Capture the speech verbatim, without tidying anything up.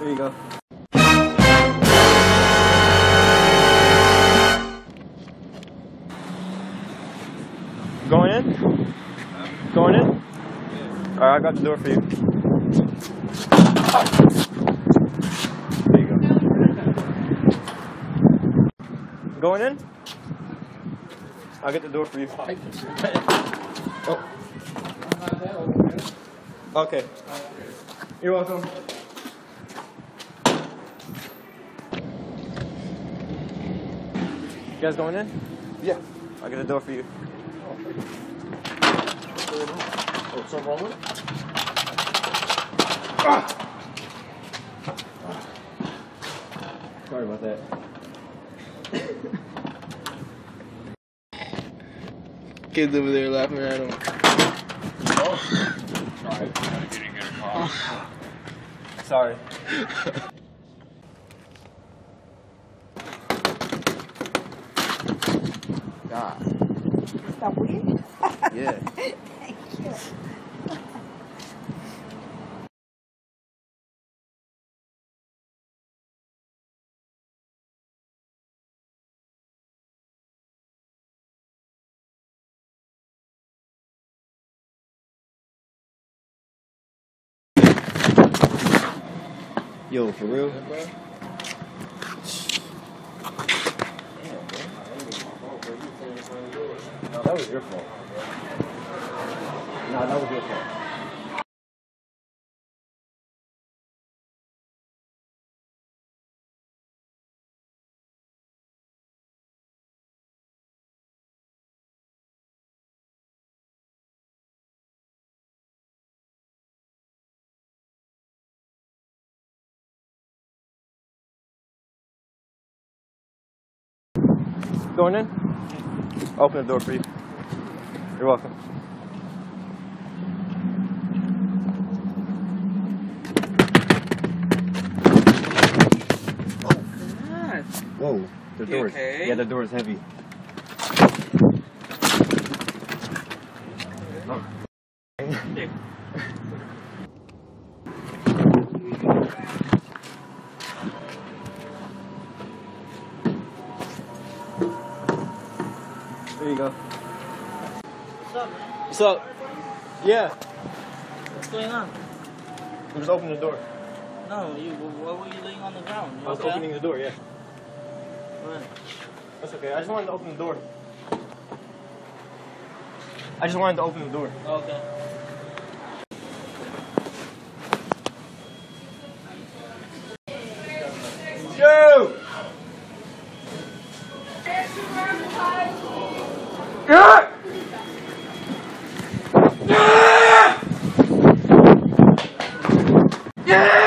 Here you go. Going in? Going in? Alright, I got the door for you. There you go. Going in? I'll get the door for you. Oh. Okay. You're welcome. You guys going in? Yeah. I'll get the door for you. Oh, something wrong with it? Ah! Sorry about that. Kids over there laughing at him. Oh. Sorry. You didn't get a call. Sorry. God. Is that weird? Yeah. Thank you. Yo, for real? No, that was your fault. No, that was your fault. Going in? Open the door for you. You're welcome. Whoa, the You door. okay? Yeah, the door is heavy. There you go. What's up, man? What's up? Yeah, What's going on? we just opened the door. No, you. What were you laying on the ground? You I was okay? opening the door, yeah. What? That's okay. I just wanted to open the door. I just wanted to open the door. Okay. Yo! Yeah! Yeah! Yeah!